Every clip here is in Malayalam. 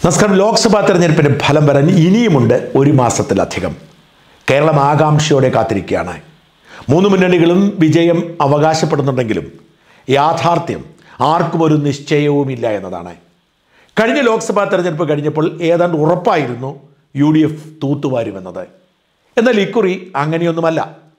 നമസ്കാരം. ലോക്സഭാ തെരഞ്ഞെടുപ്പിന്റെ ഫലം വരാൻ ഇനിയുമുണ്ട് ഒരു മാസത്തിലധികം. കേരളം ആകാംക്ഷയോടെ കാത്തിരിക്കുകയാണ്. മൂന്ന് മുന്നണികളും വിജയം അവകാശപ്പെടുന്നുണ്ടെങ്കിലും യാഥാർത്ഥ്യം ആർക്കും ഒരു നിശ്ചയവുമില്ല എന്നതാണ്. കഴിഞ്ഞ ലോക്സഭാ തെരഞ്ഞെടുപ്പ് കഴിഞ്ഞപ്പോൾ ഏതാണ്ട് ഉറപ്പായിരുന്നു UDF തൂത്തുവാരുമെന്നത്. എന്നാൽ ഇക്കുറി അങ്ങനെയൊന്നുമല്ല.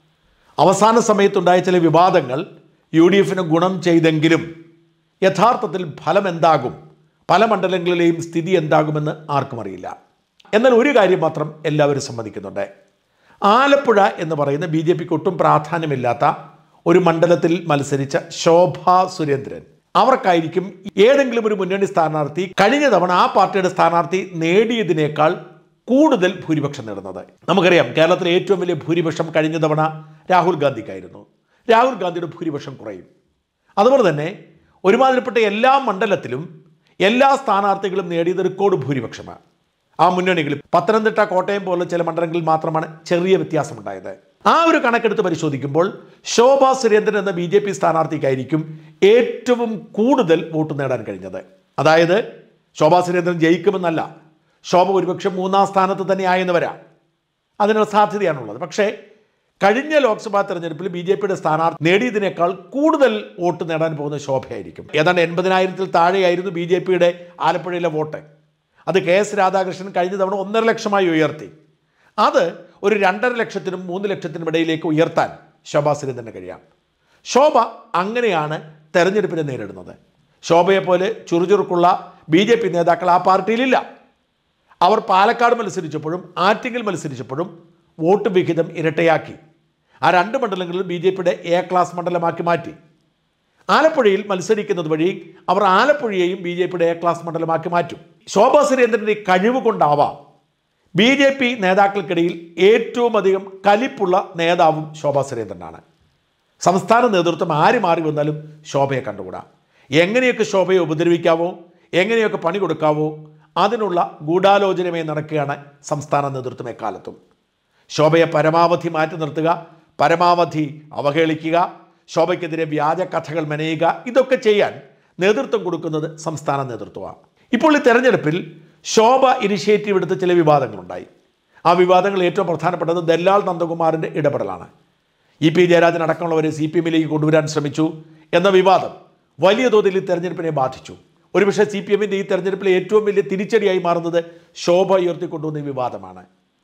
അവസാന സമയത്തുണ്ടായ ചില വിവാദങ്ങൾ UDFന് ഗുണം ചെയ്തെങ്കിലും യഥാർത്ഥത്തിൽ ഫലം എന്താകും, പല മണ്ഡലങ്ങളിലെയും സ്ഥിതി എന്താകുമെന്ന് ആർക്കും അറിയില്ല. എന്നാൽ ഒരു കാര്യം മാത്രം എല്ലാവരും സമ്മതിക്കുന്നുണ്ട്. ആലപ്പുഴ എന്ന് പറയുന്ന BJPക്ക് ഒട്ടും പ്രാധാന്യമില്ലാത്ത ഒരു മണ്ഡലത്തിൽ മത്സരിച്ച ശോഭാ സുരേന്ദ്രൻ, അവർക്കായിരിക്കും ഏതെങ്കിലും ഒരു മുന്നണി സ്ഥാനാർത്ഥി കഴിഞ്ഞ തവണ ആ പാർട്ടിയുടെ സ്ഥാനാർത്ഥി നേടിയതിനേക്കാൾ കൂടുതൽ ഭൂരിപക്ഷം നേടുന്നത്. നമുക്കറിയാം, കേരളത്തിലെ ഏറ്റവും വലിയ ഭൂരിപക്ഷം കഴിഞ്ഞ തവണ രാഹുൽ ഗാന്ധിക്കായിരുന്നു. രാഹുൽ ഗാന്ധിയുടെ ഭൂരിപക്ഷം കുറയും. അതുപോലെ തന്നെ ഒരുമാതിരിപ്പെട്ട എല്ലാ മണ്ഡലത്തിലും എല്ലാ സ്ഥാനാർത്ഥികളും നേടിയത് റെക്കോർഡ് ഭൂരിപക്ഷമാണ്. ആ മുന്നണികളിൽ പത്തനംതിട്ട, കോട്ടയം പോലുള്ള ചില മണ്ഡലങ്ങളിൽ മാത്രമാണ് ചെറിയ വ്യത്യാസമുണ്ടായത്. ആ ഒരു കണക്കെടുത്ത് പരിശോധിക്കുമ്പോൾ ശോഭാ സുരേന്ദ്രൻ എന്ന BJP സ്ഥാനാർത്ഥിക്കായിരിക്കും ഏറ്റവും കൂടുതൽ വോട്ട് നേടാൻ കഴിഞ്ഞത്. അതായത് ശോഭാ സുരേന്ദ്രൻ ജയിക്കുമെന്നല്ല, ശോഭ ഒരുപക്ഷെ മൂന്നാം സ്ഥാനത്ത് തന്നെ ആയെന്ന് വരാം. അതിനുള്ള സാധ്യതയാണുള്ളത്. പക്ഷേ കഴിഞ്ഞ ലോക്സഭാ തെരഞ്ഞെടുപ്പിൽ BJPയുടെ സ്ഥാനാർത്ഥി നേടിയതിനേക്കാൾ കൂടുതൽ വോട്ട് നേടാൻ പോകുന്ന ശോഭയായിരിക്കും. ഏതാണ്ട് 80,000-ൽ താഴെയായിരുന്നു BJPയുടെ ആലപ്പുഴയിലെ വോട്ട്. അത് KS രാധാകൃഷ്ണൻ കഴിഞ്ഞ തവണ 1.5 ലക്ഷമായി ഉയർത്തി. അത് ഒരു 2.5 ലക്ഷത്തിനും 3 ലക്ഷത്തിനും ഇടയിലേക്ക് ഉയർത്താൻ ശോഭാ സുരേന്ദ്രന് കഴിയാം. ശോഭ അങ്ങനെയാണ് തെരഞ്ഞെടുപ്പിനെ നേരിടുന്നത്. ശോഭയെപ്പോലെ ചുറുചുറുക്കുള്ള BJP നേതാക്കൾ ആ പാർട്ടിയിലില്ല. അവർ പാലക്കാട് മത്സരിച്ചപ്പോഴും ആറ്റിങ്ങൽ മത്സരിച്ചപ്പോഴും വോട്ട് വിഹിതം ഇരട്ടയാക്കി. ആ രണ്ട് മണ്ഡലങ്ങളിലും BJPയുടെ A ക്ലാസ് മണ്ഡലമാക്കി മാറ്റി. ആലപ്പുഴയിൽ മത്സരിക്കുന്നത് വഴി അവർ ആലപ്പുഴയെയും BJPയുടെ A ക്ലാസ് മണ്ഡലമാക്കി മാറ്റും. ശോഭാ സുരേന്ദ്രൻ്റെ കഴിവ് കൊണ്ടാവാം BJP നേതാക്കൾക്കിടയിൽ ഏറ്റവും അധികം കലിപ്പുള്ള നേതാവും ശോഭാ സുരേന്ദ്രനാണ്. സംസ്ഥാന നേതൃത്വം ആര് മാറി വന്നാലും ശോഭയെ കണ്ടുകൂടാ. എങ്ങനെയൊക്കെ ശോഭയെ ഉപദ്രവിക്കാവോ, എങ്ങനെയൊക്കെ പണി കൊടുക്കാവോ, അതിനുള്ള ഗൂഢാലോചനമായി നടക്കുകയാണ് സംസ്ഥാന നേതൃത്വം എക്കാലത്തും. ശോഭയെ പരമാവധി മാറ്റി നിർത്തുക, പരമാവധി അവഹേളിക്കുക, ശോഭയ്ക്കെതിരെ വ്യാജ കഥകൾ മെനയുക, ഇതൊക്കെ ചെയ്യാൻ നേതൃത്വം കൊടുക്കുന്നത് സംസ്ഥാന നേതൃത്വമാണ്. ഇപ്പോൾ ഈ തെരഞ്ഞെടുപ്പിൽ ശോഭ ഇനിഷ്യേറ്റീവ് എടുത്ത ചില വിവാദങ്ങളുണ്ടായി. ആ വിവാദങ്ങൾ ഏറ്റവും പ്രധാനപ്പെട്ടത് ദല്ലാൽ നന്ദകുമാറിൻ്റെ ഇടപെടലാണ്. EP ജയരാജൻ അടക്കമുള്ളവരെ CPM-ലേക്ക് കൊണ്ടുവരാൻ ശ്രമിച്ചു എന്ന വിവാദം വലിയ തോതിൽ ഈ തെരഞ്ഞെടുപ്പിനെ ബാധിച്ചു. ഒരുപക്ഷെ CPM-ൻ്റെ ഈ തെരഞ്ഞെടുപ്പിലെ ഏറ്റവും വലിയ തിരിച്ചടിയായി മാറുന്നത് ശോഭ ഉയർത്തിക്കൊണ്ടുവന്ന ഈ വിവാദമാണ്.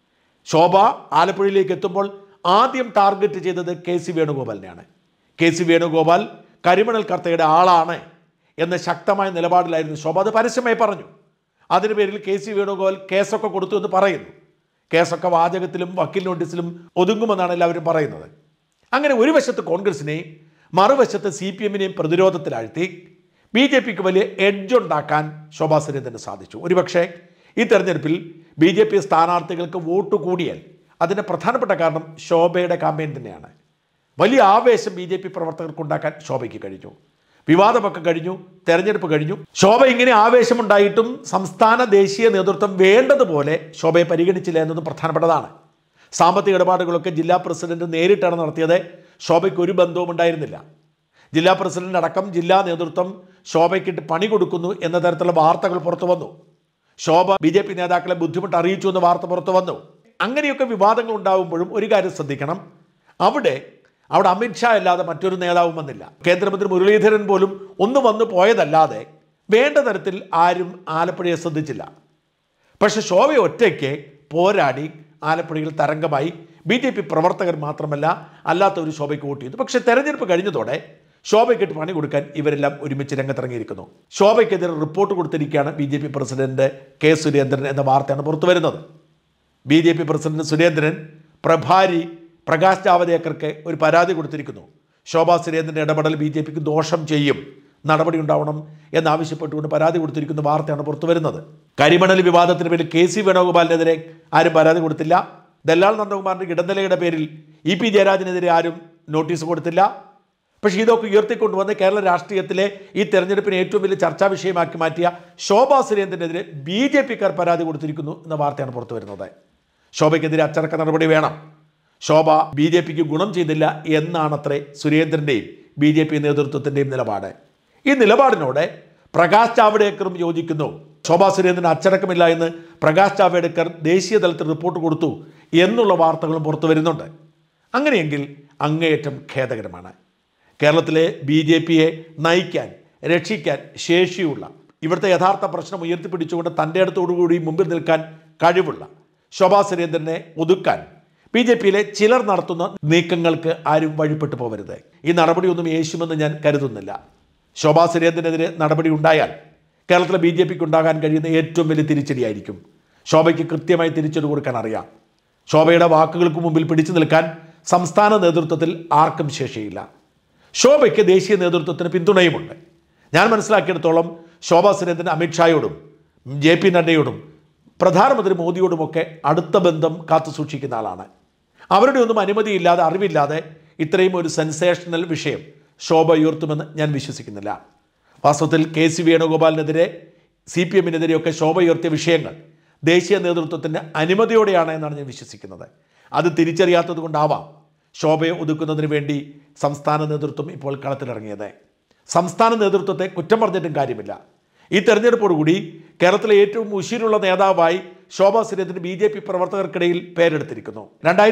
ശോഭ ആലപ്പുഴയിലേക്ക് എത്തുമ്പോൾ ആദ്യം ടാർഗറ്റ് ചെയ്തത് KC വേണുഗോപാലിനെയാണ്. KC വേണുഗോപാൽ കരിമണൽ കർത്തയുടെ ആളാണ് എന്ന ശക്തമായ നിലപാടിലായിരുന്നു ശോഭ. അത് പരസ്യമായി പറഞ്ഞു. അതിന് പേരിൽ KC വേണുഗോപാൽ കേസൊക്കെ കൊടുത്തു എന്ന് പറയുന്നു. കേസൊക്കെ വാചകത്തിലും വക്കീൽ നോട്ടീസിലും ഒതുങ്ങുമെന്നാണ് എല്ലാവരും പറയുന്നത്. അങ്ങനെ ഒരു വശത്ത് കോൺഗ്രസിനെയും മറുവശത്ത് CPM-നെയും പ്രതിരോധത്തിലാഴ്ത്തി BJPക്ക് വലിയ എഡ്ജ് ഉണ്ടാക്കാൻ ശോഭാ സുരേന്ദ്രന് സാധിച്ചു. ഒരുപക്ഷെ ഈ തെരഞ്ഞെടുപ്പിൽ BJP സ്ഥാനാർത്ഥികൾക്ക് വോട്ട് കൂടിയാൽ അതിൻ്റെ പ്രധാനപ്പെട്ട കാരണം ശോഭയുടെ കാമ്പയിൻ തന്നെയാണ്. വലിയ ആവേശം BJP പ്രവർത്തകർക്കുണ്ടാക്കാൻ ശോഭയ്ക്ക് കഴിഞ്ഞു. വിവാദമൊക്കെ കഴിഞ്ഞു, തെരഞ്ഞെടുപ്പ് കഴിഞ്ഞു. ശോഭ ഇങ്ങനെ ആവേശമുണ്ടായിട്ടും സംസ്ഥാന ദേശീയ നേതൃത്വം വേണ്ടതുപോലെ ശോഭയെ പരിഗണിച്ചില്ല എന്നതും പ്രധാനപ്പെട്ടതാണ്. സാമ്പത്തിക ഇടപാടുകളൊക്കെ ജില്ലാ പ്രസിഡന്റ് നേരിട്ടാണ് നടത്തിയത്. ശോഭയ്ക്ക് ഒരു ബന്ധവും ഉണ്ടായിരുന്നില്ല. ജില്ലാ പ്രസിഡന്റ് അടക്കം ജില്ലാ നേതൃത്വം ശോഭയ്ക്കിട്ട് പണി കൊടുക്കുന്നു എന്ന തരത്തിലുള്ള വാർത്തകൾ പുറത്തു വന്നു. ശോഭ BJP നേതാക്കളെ ബുദ്ധിമുട്ട് അറിയിച്ചു എന്ന വാർത്ത പുറത്തു വന്നു. അങ്ങനെയൊക്കെ വിവാദങ്ങൾ ഉണ്ടാകുമ്പോഴും ഒരു കാര്യം ശ്രദ്ധിക്കണം, അവിടെ അമിത്ഷാ അല്ലാതെ മറ്റൊരു നേതാവും വന്നില്ല. കേന്ദ്രമന്ത്രി മുരളീധരൻ പോലും ഒന്ന് വന്നു പോയതല്ലാതെ വേണ്ട തരത്തിൽ ആരും ആലപ്പുഴയെ ശ്രദ്ധിച്ചില്ല. പക്ഷെ ശോഭ ഒറ്റയ്ക്ക് പോരാടി ആലപ്പുഴയിൽ തരംഗമായി. BJP പ്രവർത്തകർ മാത്രമല്ല അല്ലാത്തവർ ശോഭയ്ക്ക് വോട്ട് ചെയ്തു. പക്ഷെ തെരഞ്ഞെടുപ്പ് കഴിഞ്ഞതോടെ ശോഭയ്ക്കിട്ട് പണി കൊടുക്കാൻ ഇവരെല്ലാം ഒരുമിച്ച് രംഗത്തിറങ്ങിയിരിക്കുന്നു. ശോഭയ്ക്കെതിരെ റിപ്പോർട്ട് കൊടുത്തിരിക്കുകയാണ് BJP പ്രസിഡന്റ് K സുരേന്ദ്രൻ എന്ന വാർത്തയാണ് പുറത്തു വരുന്നത്. BJP പ്രസിഡന്റ് സുരേന്ദ്രൻ പ്രഭാരി പ്രകാശ് ജാവദേക്കർക്ക് ഒരു പരാതി കൊടുത്തിരിക്കുന്നു. ശോഭാ സുരേന്ദ്രൻ്റെ ഇടപെടൽ BJPക്ക് ദോഷം ചെയ്യും, നടപടി ഉണ്ടാവണം എന്നാവശ്യപ്പെട്ടുകൊണ്ട് പരാതി കൊടുത്തിരിക്കുന്ന വാർത്തയാണ് പുറത്തു വരുന്നത്. കരിമണൽ വിവാദത്തിന് പേരിൽ KC വേണുഗോപാലിനെതിരെ ആരും പരാതി കൊടുത്തില്ല. ദല്ലാൽ നന്ദകുമാറിൻ്റെ ഇടനിലയുടെ പേരിൽ EP ജയരാജനെതിരെ ആരും നോട്ടീസ് കൊടുത്തില്ല. പക്ഷേ ഇതൊക്കെ ഉയർത്തിക്കൊണ്ടുവന്ന് കേരള രാഷ്ട്രീയത്തിലെ ഈ തെരഞ്ഞെടുപ്പിനെ ഏറ്റവും വലിയ ചർച്ചാ വിഷയമാക്കി മാറ്റിയ ശോഭാ സുരേന്ദ്രനെതിരെ BJPക്കാർ പരാതി കൊടുത്തിരിക്കുന്നു എന്ന വാർത്തയാണ് പുറത്തു വരുന്നത്. ശോഭയ്ക്കെതിരെ അച്ചടക്ക നടപടി വേണം, ശോഭ BJPക്ക് ഗുണം ചെയ്തില്ല എന്നാണത്രേ സുരേന്ദ്രൻ്റെയും BJP നേതൃത്വത്തിൻ്റെയും നിലപാട്. ഈ നിലപാടിനോട് പ്രകാശ് ജാവ്ദേക്കറും യോജിക്കുന്നു. ശോഭാ സുരേന്ദ്രന് അച്ചടക്കമില്ല എന്ന് പ്രകാശ് ജാവ്ദേക്കർ ദേശീയ തലത്തിൽ റിപ്പോർട്ട് കൊടുത്തു എന്നുള്ള വാർത്തകളും പുറത്തു വരുന്നുണ്ട്. അങ്ങനെയെങ്കിൽ അങ്ങേയറ്റം ഖേദകരമാണ്. കേരളത്തിലെ BJPയെ നയിക്കാൻ, രക്ഷിക്കാൻ ശേഷിയുള്ള, ഇവിടുത്തെ യഥാർത്ഥ പ്രശ്നം ഉയർത്തിപ്പിടിച്ചുകൊണ്ട് തൻ്റെ അടുത്തോടുകൂടി മുമ്പിൽ നിൽക്കാൻ കഴിവുള്ള ശോഭാ സുരേന്ദ്രനെ ഒതുക്കാൻ BJPയിലെ ചിലർ നടത്തുന്ന നീക്കങ്ങൾക്ക് ആരും വഴിപ്പെട്ടു പോകരുത്. ഈ നടപടിയൊന്നും യേശുമെന്ന് ഞാൻ കരുതുന്നില്ല. ശോഭാ സുരേന്ദ്രനെതിരെ നടപടി ഉണ്ടായാൽ കേരളത്തിലെ BJPക്ക് ഉണ്ടാകാൻ കഴിയുന്ന ഏറ്റവും വലിയ തിരിച്ചടിയായിരിക്കും. ശോഭയ്ക്ക് കൃത്യമായി തിരിച്ചടി കൊടുക്കാൻ അറിയാം. ശോഭയുടെ വാക്കുകൾക്ക് മുമ്പിൽ പിടിച്ചു നിൽക്കാൻ സംസ്ഥാന നേതൃത്വത്തിൽ ആർക്കും ശേഷിയില്ല. ശോഭയ്ക്ക് ദേശീയ നേതൃത്വത്തിന് പിന്തുണയുമുണ്ട്. ഞാൻ മനസ്സിലാക്കിയിടത്തോളം ശോഭാ സുരേന്ദ്രൻ അമിത്ഷായോടും JP നഡ്ഡയോടും പ്രധാനമന്ത്രി മോദിയോടുമൊക്കെ അടുത്ത ബന്ധം കാത്തു സൂക്ഷിക്കുന്ന ആളാണ്. അവരുടെ ഒന്നും അനുമതിയില്ലാതെ, അറിവില്ലാതെ ഇത്രയും ഒരു സെൻസേഷണൽ വിഷയം ശോഭ ഉയർത്തുമെന്ന് ഞാൻ വിശ്വസിക്കുന്നില്ല. വാസ്തവത്തിൽ KC വേണുഗോപാലിനെതിരെ, CPMനെതിരെയൊക്കെ ശോഭ ഉയർത്തിയ വിഷയങ്ങൾ ദേശീയ നേതൃത്വത്തിൻ്റെ അനുമതിയോടെയാണ് എന്നാണ് ഞാൻ വിശ്വസിക്കുന്നത്. അത് തിരിച്ചറിയാത്തത് കൊണ്ടാവാം ശോഭയെ ഒതുക്കുന്നതിന് വേണ്ടി സംസ്ഥാന നേതൃത്വം ഇപ്പോൾ കളത്തിലിറങ്ങിയത്. സംസ്ഥാന നേതൃത്വത്തെ കുറ്റം പറഞ്ഞിട്ടും കാര്യമില്ല. ഈ തെരഞ്ഞെടുപ്പോടുകൂടി കേരളത്തിലെ ഏറ്റവും ഉശിരുള്ള നേതാവായി ശോഭാ സുരേന്ദ്രൻ BJP പ്രവർത്തകർക്കിടയിൽ പേരെടുത്തിരിക്കുന്നു.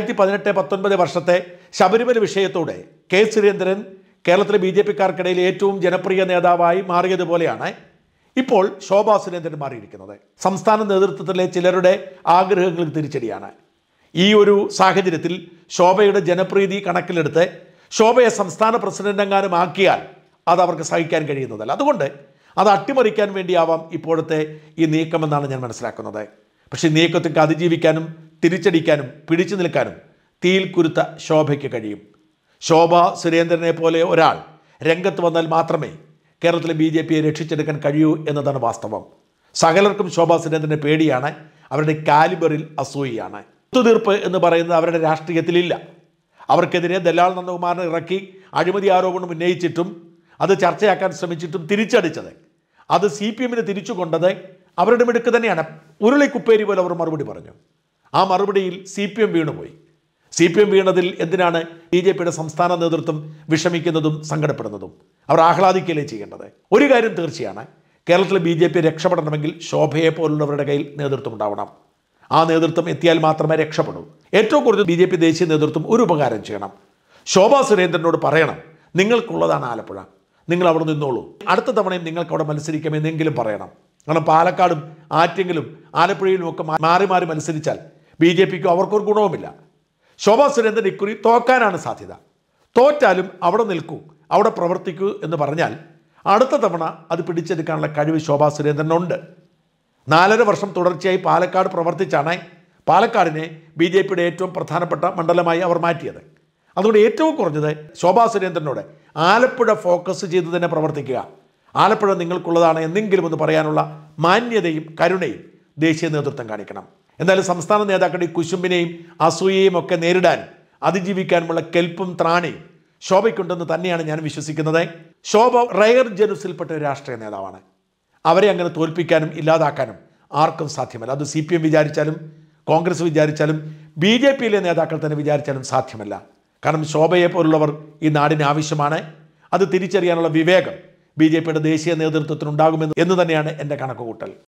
2018-19 വർഷത്തെ ശബരിമല വിഷയത്തോടെ K സുരേന്ദ്രൻ കേരളത്തിലെ BJPക്കാർക്കിടയിൽ ഏറ്റവും ജനപ്രിയ നേതാവായി മാറിയതുപോലെയാണ് ഇപ്പോൾ ശോഭാ സുരേന്ദ്രൻ മാറിയിരിക്കുന്നത്. സംസ്ഥാന നേതൃത്വത്തിലെ ചിലരുടെ ആഗ്രഹങ്ങൾക്ക് തിരിച്ചടിയാണ്. ഈ ഒരു സാഹചര്യത്തിൽ ശോഭയുടെ ജനപ്രീതി കണക്കിലെടുത്ത് ശോഭയെ സംസ്ഥാന പ്രസിഡന്റെങ്ങാനും ആക്കിയാൽ അത് അവർക്ക് സഹിക്കാൻ കഴിയുന്നതല്ല. അതുകൊണ്ട് അത് അട്ടിമറിക്കാൻ വേണ്ടിയാവാം ഇപ്പോഴത്തെ ഈ നീക്കമെന്നാണ് ഞാൻ മനസ്സിലാക്കുന്നത്. പക്ഷേ നീക്കത്തേക്ക് അതിജീവിക്കാനും തിരിച്ചടിക്കാനും പിടിച്ചു നിൽക്കാനും തീയിൽ കുരുത്ത ശോഭയ്ക്ക് കഴിയും. ശോഭാ സുരേന്ദ്രനെ പോലെ ഒരാൾ രംഗത്ത് വന്നാൽ മാത്രമേ കേരളത്തിലെ BJPയെ രക്ഷിച്ചെടുക്കാൻ കഴിയൂ എന്നതാണ് വാസ്തവം. സകലർക്കും ശോഭാ സുരേന്ദ്രനെ പേടിയാണ്. അവരുടെ കാലിബറിൽ അസൂയയാണ്. ഒത്തുതീർപ്പ് എന്ന് പറയുന്നത് അവരുടെ രാഷ്ട്രീയത്തിലില്ല. അവർക്കെതിരെ ദലാൽ നന്ദകുമാറിനെ ഇറക്കി അഴിമതി ആരോപണം ഉന്നയിച്ചിട്ടും അത് ചർച്ചയാക്കാൻ ശ്രമിച്ചിട്ടും തിരിച്ചടിച്ചത്, അത് CPMന് തിരിച്ചു കൊണ്ടത് അവരുടെ മിടുക്ക് തന്നെയാണ്. ഉരുളിക്കുപ്പേരി പോലെ അവർ മറുപടി പറഞ്ഞു. ആ മറുപടിയിൽ CPM വീണുപോയി. CPM വീണതിൽ എന്തിനാണ് BJPയുടെ സംസ്ഥാന നേതൃത്വം വിഷമിക്കുന്നതും സങ്കടപ്പെടുന്നതും? അവർ ആഹ്ലാദിക്കുകയല്ലേ ചെയ്യേണ്ടത്? ഒരു കാര്യം തീർച്ചയാണ്, കേരളത്തിലെ BJP രക്ഷപ്പെടണമെങ്കിൽ ശോഭയെ പോലുള്ളവരുടെ കയ്യിൽ നേതൃത്വം ഉണ്ടാവണം. ആ നേതൃത്വം എത്തിയാൽ മാത്രമേ രക്ഷപ്പെടൂ. ഏറ്റവും കൂടുതൽ BJP ദേശീയ നേതൃത്വം ഒരു ഉപകാരം ചെയ്യണം. ശോഭാ സുരേന്ദ്രനോട് പറയണം, നിങ്ങൾക്കുള്ളതാണ് ആലപ്പുഴ, നിങ്ങൾ അവിടെ നിന്നോളൂ, അടുത്ത തവണയും നിങ്ങൾക്ക് അവിടെ മത്സരിക്കാമെന്നെങ്കിലും പറയണം. കാരണം പാലക്കാടും ആറ്റിങ്ങലും ആലപ്പുഴയിലും ഒക്കെ മാറി മാറി മത്സരിച്ചാൽ BJPക്കും അവർക്കൊരു ഗുണവുമില്ല. ശോഭാ സുരേന്ദ്രൻ ഇക്കുറി തോക്കാനാണ് സാധ്യത. തോറ്റാലും അവിടെ നിൽക്കൂ, അവിടെ പ്രവർത്തിക്കൂ എന്ന് പറഞ്ഞാൽ അടുത്ത തവണ അത് പിടിച്ചെടുക്കാനുള്ള കഴിവ് ശോഭാ സുരേന്ദ്രനുണ്ട്. 4.5 വർഷം തുടർച്ചയായി പാലക്കാട് പ്രവർത്തിച്ചാണ് പാലക്കാടിനെ BJPയുടെ ഏറ്റവും പ്രധാനപ്പെട്ട മണ്ഡലമായി അവർ മാറ്റിയത്. അതുകൊണ്ട് ഏറ്റവും കുറഞ്ഞത് ശോഭാ സുരേന്ദ്രനോട് ആലപ്പുഴ ഫോക്കസ് ചെയ്ത് തന്നെ പ്രവർത്തിക്കുക, ആലപ്പുഴ നിങ്ങൾക്കുള്ളതാണ് എന്നെങ്കിലും ഒന്ന് പറയാനുള്ള മാന്യതയും കരുണയും ദേശീയ നേതൃത്വം കാണിക്കണം. എന്നാലും സംസ്ഥാന നേതാക്കളുടെ ഈ കുശുമ്പിനെയും അസൂയയും ഒക്കെ നേരിടാൻ അതിജീവിക്കാനുമുള്ള കെൽപ്പും ത്രാണിയും ശോഭയ്ക്കുണ്ടെന്ന് തന്നെയാണ് ഞാൻ വിശ്വസിക്കുന്നത്. ശോഭ റയർ ജനുസിൽപ്പെട്ട ഒരു രാഷ്ട്രീയ നേതാവാണ്. അവരെ അങ്ങനെ തോൽപ്പിക്കാനും ഇല്ലാതാക്കാനും ആർക്കും സാധ്യമല്ല. അത് CPM വിചാരിച്ചാലും കോൺഗ്രസ് വിചാരിച്ചാലും BJPയിലെ നേതാക്കൾ തന്നെ വിചാരിച്ചാലും സാധ്യമല്ല. കാരണം ശോഭയെ പോലുള്ളവർ ഈ നാടിന് ആവശ്യമാണ്. അത് തിരിച്ചറിയാനുള്ള വിവേകം BJPയുടെ ദേശീയ നേതൃത്വത്തിനുണ്ടാകുമെന്ന് തന്നെയാണ് എൻ്റെ കണക്കുകൂട്ടൽ.